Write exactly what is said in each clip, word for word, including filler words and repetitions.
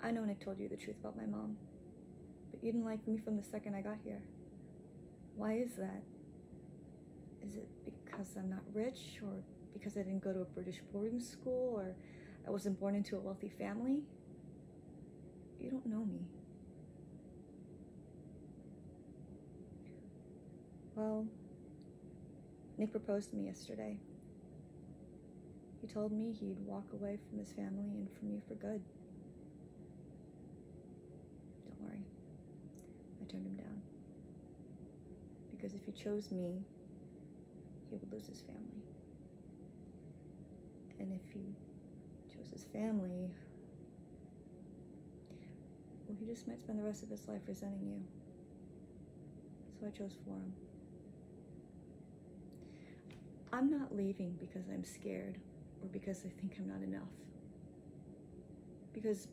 I know Nick told you the truth about my mom, but you didn't like me from the second I got here. Why is that? Is it because I'm not rich, or because I didn't go to a British boarding school, or I wasn't born into a wealthy family? You don't know me. Well, Nick proposed to me yesterday. He told me he'd walk away from his family and from you for good. Don't worry, I turned him down. Because if he chose me, he would lose his family. And if he chose his family, well, he just might spend the rest of his life resenting you. So I chose for him. I'm not leaving because I'm scared or because I think I'm not enough. Because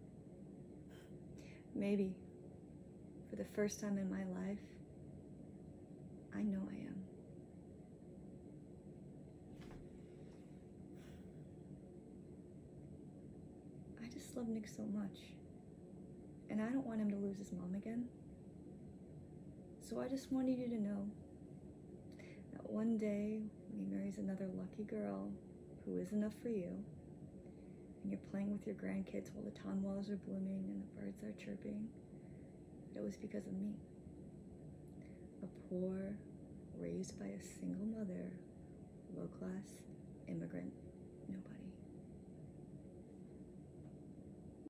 maybe for the first time in my life, I know I am. I just love Nick so much. And I don't want him to lose his mom again. So I just wanted you to know that one day when he marries another lucky girl who is enough for you, and you're playing with your grandkids while the tonwalls are blooming and the birds are chirping, it was because of me. A poor, raised by a single mother, low-class, immigrant, nobody.